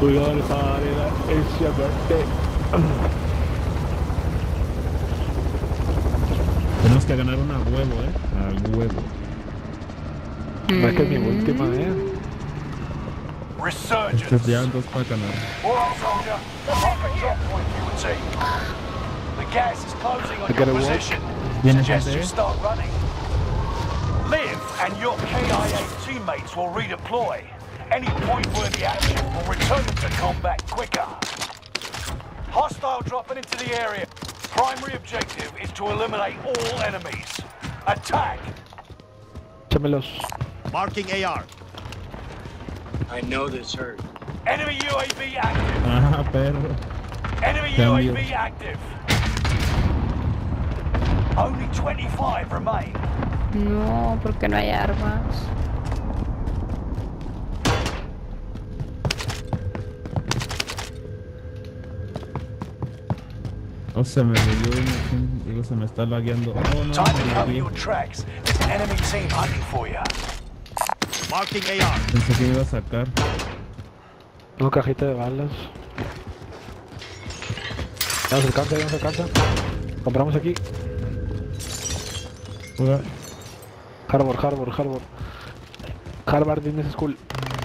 We gonna party like it's your birthday. Tenemos que ganar una huevo, a huevo. No es que es mi última, Resurgence. Estos ya dos para ganar. Alright, soldier. Mark a drop point for your team. The gas is closing on your position. Suggest you start running. Liv and your KIA teammates will redeploy. Any point-worthy action will return them to combat quicker. Hostile dropping into the area. Primary objective is to eliminate all enemies. Attack! Échamelos. Marking AR. I know this hurt. Enemy UAV active. Ah, perro. Enemy Cambio. UAV active. Only 25 remain. No, porque no hay armas. Oh, se me dio y digo, se me está lagueando. Oh, no, Time to me cover lagué. your tracks. There's an enemy team hunting for you. Marking AR. Pensé que me iba a sacar. Una cajita de balas. Ya nos alcanza, ya nos alcanza. Compramos aquí. Juega. Harvard Business School.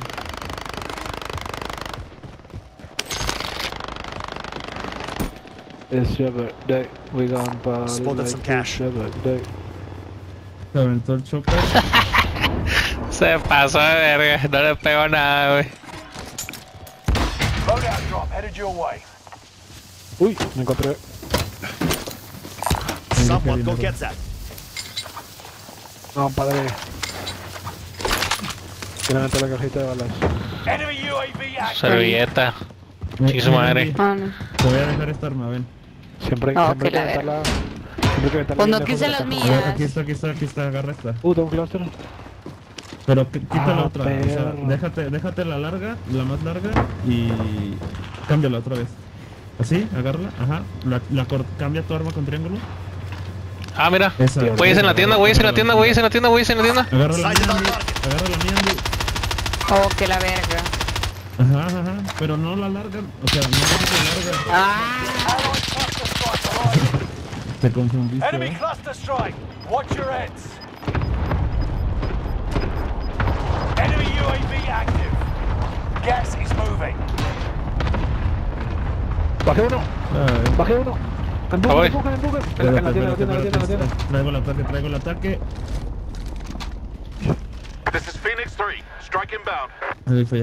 It's your birthday. We gonna party Spotted like some cash. it's your birthday. Se aventó el chopper. Se pasó de verga, no le pegó nada, güey. Loadout drop headed your way. Uy, me encontré. Someone go get that. No, padre. Quiero meter la cajita de balas. Enemy UAV active. Servilleta. Chique su madre. Ah, no. Te voy a dejar esta arma, ven. Siempre, No, siempre que hay la que meterla. Siempre hay que meterla. Pues no bien quise lejos de las la caja. mías. Aquí está, agarra esta. Tengo un cluster. Pero quita la otra, o sea, perro. déjate la larga, la más larga y cámbiala otra vez. Así, agárrala, ajá, cambia tu arma con triángulo. Ah, mira. Esa, Güeyes en la tienda, güeyes en la tienda, güeyes en la tienda, güeyes en la tienda. Agarra la mía, Andy, agarra la mía, Andy. Oh, que la verga. Ajá, pero no la larga, o sea, no la larga. Ah, Allied cluster strike arriving. Te confundiste, Enemy ¿eh? cluster strike. Watch your heads. Enemy UAV active. Gas is moving. Bajé uno. Bajé uno. voy. Empujen. Espérate, En la tienda. Traigo el ataque. This is Phoenix 3. Strike inbound. Ahí fue ya.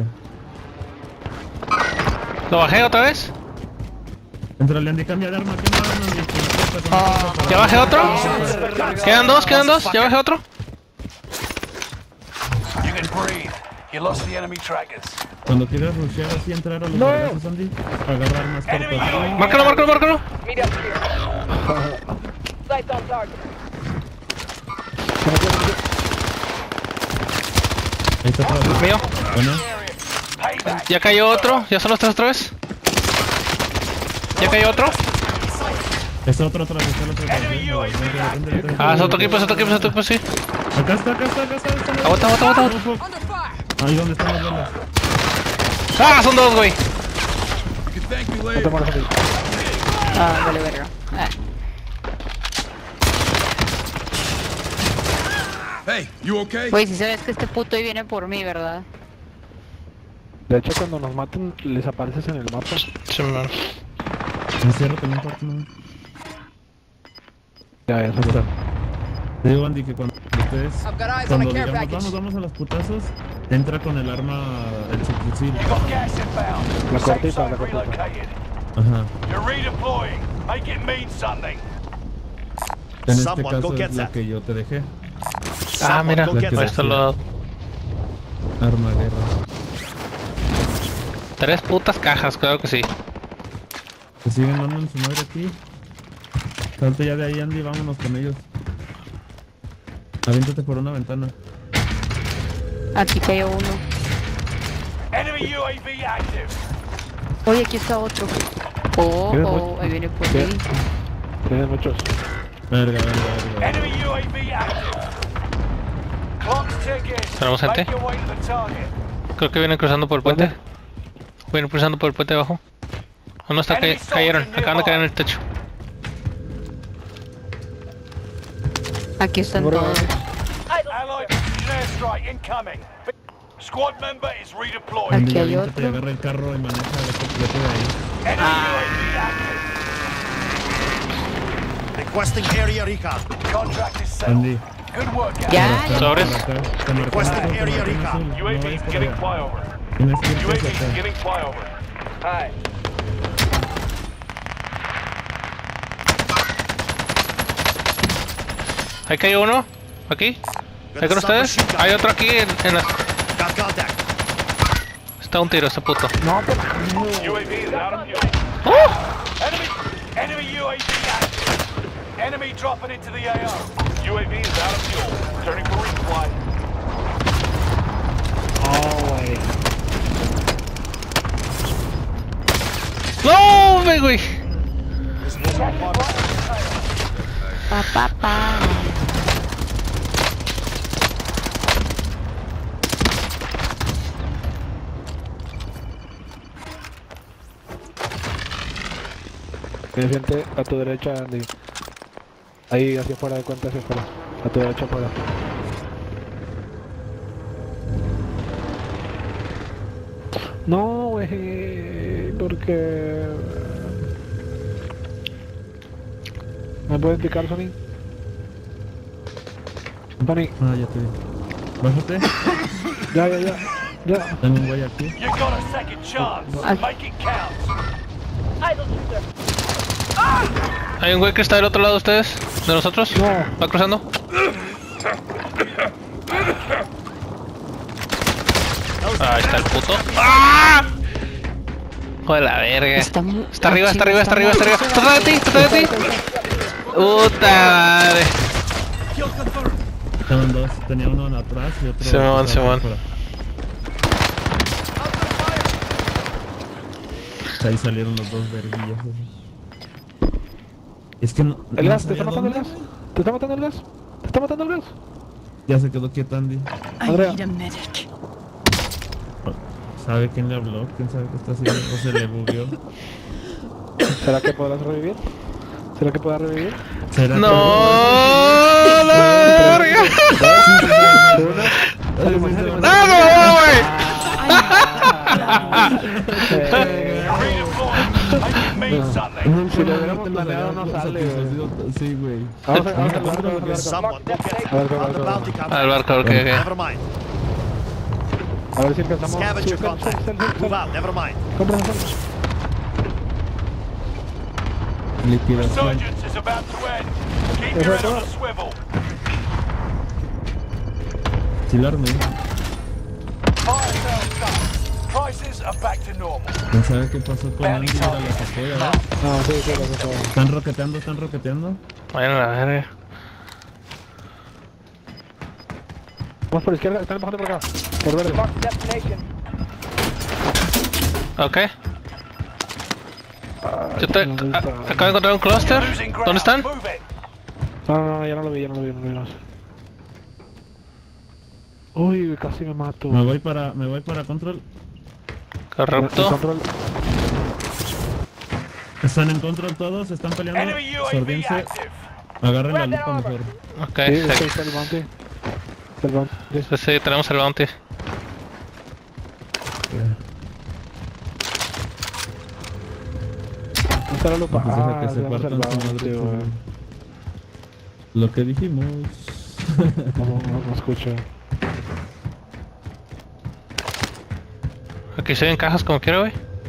¿Lo bajé otra vez? Entrale, Andy, cambia de arma, Andy. ¿Ya bajé otro? Quedan dos, ¿ya bajé otro? You can breathe. You lost the enemy trackers. Cuando quieras rushear así, entrar a los vergazos, Andy, agarra armas Enemy cortas. UAV. Márcalo. Meet up here. Sights on target. Ahí está atrás. Mío. Bueno, Payback. Ya cayó otro, ya son los tres otra vez. Ya cayó otro. es otro atrás, está el otro atrás. Enemy UAV active. Ah, es otro equipo, sí. Acá está. Aguanta. Ahí donde están las balas. Ah, son dos, güey. ah, vale verga. Ah. Hey, you okay? Güey, si sabes que este puto ahí viene por mí, ¿verdad? De hecho, cuando nos maten, les apareces en el mapa. Sí, man. Encierro también parte, ¿no? Ya, eso está. Te digo, Andy, que cuando ustedes, I've got eyes on a cuando care digamos, package. vamos a los putazos, entra con el arma, el subfusil. You got gas inbound. La Safe cortita, zone la cortita. relocated. Ajá. You're redeploying. Make it mean something. En este Someone go caso get es la that. que yo te dejé. Ah, mira. Go get La Ahí que está that. lo... Arma guerra. 3 putas cajas, claro que sí. Se siguen dando en su madre aquí. Salte ya de ahí, Andy, vámonos con ellos. Aviéntate por una ventana. Aquí cayó uno. Enemy UAV active. Oye, aquí está otro. Oh, ahí viene por mí. Tienen muchos. Verga. Enemy UAV active. Clock's ticking. ¿Tenemos gente? Make your way to the target. Creo que vienen cruzando por el puente. Voy cruzando por el puente de abajo. ¿O no está? Cayeron, acaban de caer en el techo. Aquí están todos. Allied precision airstrike incoming. Squad member is redeployed. Aquí hay Te otro. agarra el carro y maneja el completo de ahí. Enemy UAV active. Requesting area recon. Contract is settled. Andy. Good work, guys. Ya, ya. Sobres. Te marcó Requesting azul, te area marcó recon. azul. No UAV vayas is por getting allá. flyover. Tienes que irte UAV hacia is acá. getting flyover. Hi. Ahí cayó uno. Aquí. ¿Ahí con ustedes? Hay otro aquí en la... Got contact. Está un tiro ese puto. UAV is out of fuel. Enemy UAV active. Enemy dropping into the AO. UAV is out of fuel. Turning for resupply. ¡No, güey! Pa, pa, pa. Tienes gente a tu derecha, Andy. Ahí, hacia afuera, de cuenta hacia afuera. A tu derecha afuera. No, güey, porque... ¿Me puedes indicar, Sony? Sony, Ah, ya te vi. Bájate. ya. Tengo un güey aquí. You got a second chance. Make it count. Hay un güey que está del otro lado de ustedes. ¿De nosotros? No. ¿Va cruzando? Ahí está el puto. ¡Ah! Joder, la verga. Está arriba, está arriba, está arriba, está arriba. ¡Está de ti! ¡Está de ti! ¡Puta madre! Estaban dos. Tenía uno atrás y otro. Simón, Simón. afuera. Ahí salieron los dos verguillas. Es que no. ¿El no gas? ¿Te sabía está matando el dónde. gas? ¿Te está matando el gas? ¿Te está matando el gas? Ya se quedó quieto Andy. Andrea. ¿Sabe quién le habló? ¿Quién sabe qué está haciendo? ¿O se le bugueó? ¿Será que podrás revivir? ¿Será que podrás revivir? ¿Será ¡No! ¡La verga! ¡No, no, güey! Make it mean something. Si lo hubiéramos planeado no sale, Sí, güey. Vamos a hablar. Someone go get A ver, on the a ver. bounty company. Al barco, ok. Never mind. A ver si alcanzamos. Scavenger contact. Move out. Never mind. Liquidación. Resurgence is about to end. Keep your head on a swivel. Sí, la armé. Fire sales done. Prices are back to normal. ¿Quién sabe qué pasó con Andy? Mira, la sacó, ya ves. No, sí, lo sacó. Están roqueteando, están roqueteando. Vayan a la verga. Vamos por izquierda, están bajando por acá. Por verde. Mark destination. Ok. Yo te... acabo de encontrar un cluster. Losing ground. ¿Dónde están? Move it. No, ya no lo vi. Uy, casi me mato. Me voy para control. Correcto. Control. Están en control todos, están peleando. Enemy UAV Sorbiense, active. agarren la lupa mejor. Ok, Sí, sí. está el bounty. Está el bounty. Sí, sí, tenemos el bounty. Está la lupa. Pues deja que se tenemos el partan su bounty, madre. güey. Lo que dijimos. No escucho. Aquí se ven cajas como quiero, güey.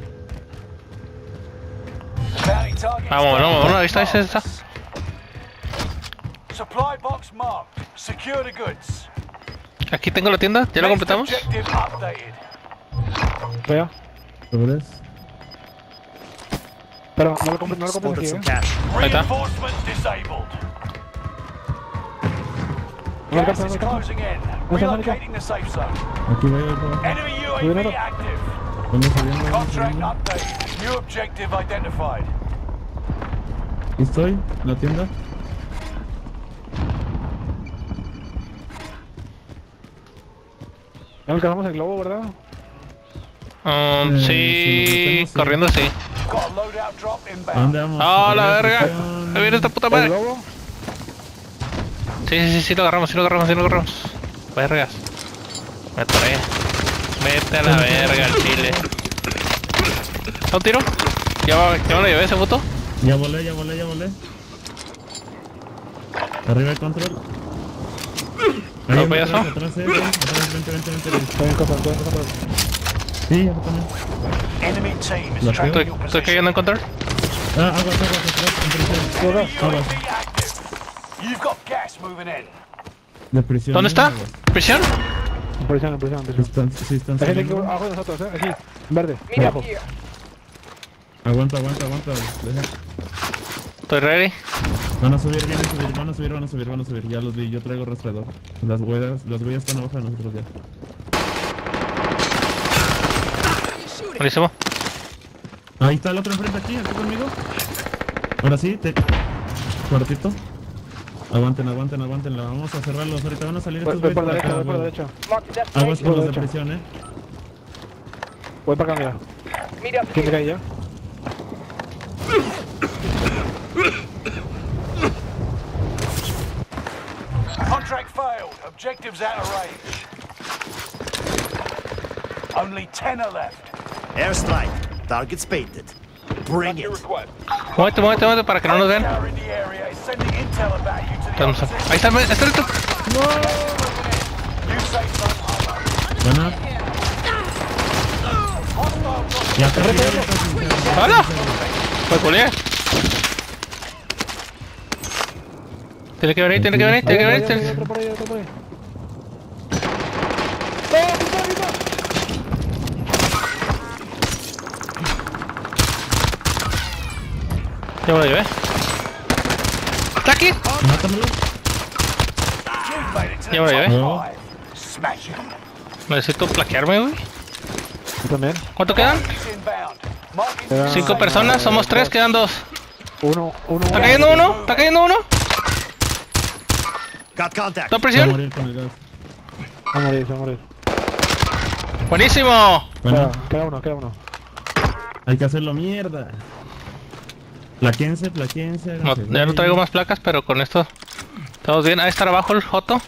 Bounty target. Vámonos, ahí está, ahí está. Supply box marked. Secure the goods. Aquí tengo la tienda, ¿ya lo Next completamos? objective updated. Vea. ¿Sobres? Pero no lo compres Spotted aquí, some cash. Ahí está. Reinforcement disabled. No Gas alcanza, is no alcanza. closing in. No alcanza, Relocating the safe zone. Aquí voy, voy. Enemy Cuidado. UAV active. Vamos subiendo. Contract updated. New objective identified. Aquí estoy, en la tienda. No alcanzamos el globo, ¿verdad? Sí, corriendo sí. Got a loadout drop ¿A inbound. dónde vamos? ¡Oh, la verga! ¡Ahí viene esta puta ¿El madre! lobo? Sí, lo agarramos, Vergas. Me atoré. Vete a la verga, el chile. ¿Un tiro? ¿Ya me lo llevé ese puto? Ya volé. Arriba el control. Ahí ¿No, payaso? atrás, vente. Estoy en control. Sí, ya también. Enemy team is Lo tracking your Estoy position. cayendo en control. Aguas, atrás, en prisión. Aguas. Be active. You've got gas moving in. De prisión. ¿Dónde está? aguas. ¿Prisión? En prisión. Sí, están Hay gente que saliendo. abajo de nosotros, aquí, en verde, Meet abajo. up here. Aguanta. Deja. Estoy ready. Van a subir. Ya los vi, yo traigo rastreador. Las huellas están abajo de nosotros ya. Buenísimo. Ahí está el otro enfrente aquí conmigo. Ahora sí, cortito. Aguanten, vamos a cerrarlos. Ahorita van a salir estos Voy por güeyes derecha, acá, voy por güey. derecha. Mark the Aguas destination. con los de derecha. prisión, Voy para acá, mira. Meet up ¿Quién te here. cae ya? Contract failed. Objectives out of range. Only 10 are left. Airstrike. Targets painted. Bring it. Muévete para que no nos vean. Tower in the area is sending intel about you to the Estamos opposition. ahí está el otro. New safe zone hollow. Buena. Ya casi. ¡Hala! Me culié. Tiene que venir. Otro por ahí. Ya me lo llevé. ¿Está aquí? Mátamelo. You've made it to Ya me lo the llevé. No. top 5. Smash it. Necesito plaquearme, güey. Yo también. ¿Cuánto quedan? It's inbound. Marking Quedan 5 personas, somos 3, quedan 2. Uno. ¿Está cayendo uno? Got contact. ¿Está Va a prisión? morir con el gas. Se va a morir. ¡Buenísimo! Bueno, Queda uno. hay que hacerlo mierda. Plaquense. No, ya no traigo más placas, pero con esto estamos bien. Ahí está abajo el Joto.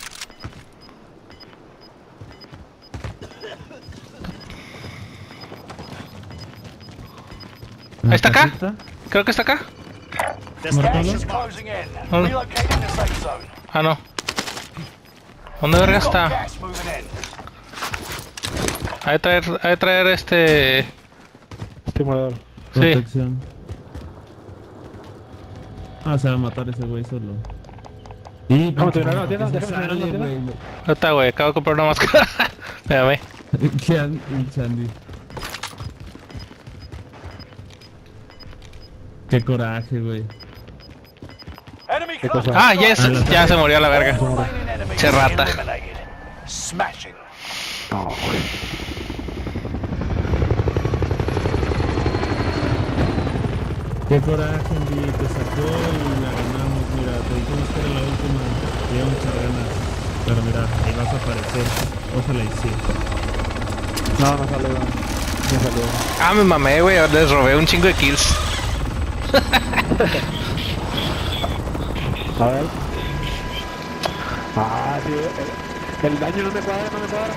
Ahí está acá. Creo que está acá. gas is closing in. Oh. Relocating the safe zone. Ah, no. ¿Dónde verga Got está? gas moving in. Hay que traer este... Simulador. Sí. Protección. Se va a matar ese güey solo. Y Vamos, te la tienda, déjame tener la tienda. No está, güey. Acabo de comprar una máscara. Espérame. ¿Qué Chandy? Qué coraje, güey. Enemy ¿Qué cluster cosa? Ah, ya se murió a la verga. remaining enemies Che rata. eliminated. Smashing. No, güey. Qué coraje, Andy. Te sacó y la ganamos. Mira, te dijimos que era la última. Tenía muchas ganas. Pero mira, ahí vas a aparecer. Ojalá y sí. No salió. Ah, me mamé, güey. Les robé un chingo de kills. A ver. Sí, el daño no me cuadra.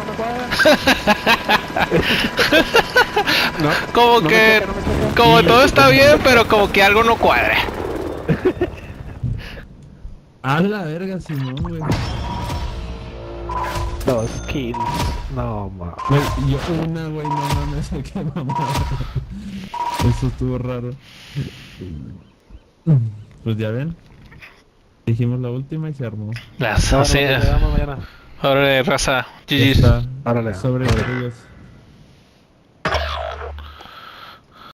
Como que... Como todo está bien, pero como que algo no cuadra. A la verga, Simón, güey. 2 kills. No, ma. Güey, yo una, güey, no mames, qué mamada. Eso estuvo raro. Pues ya ven. Dijimos la última y se armó. Las No, así. te damos mañana. Ahora raza. Ya GG's. está. Árale. Sobre ellos.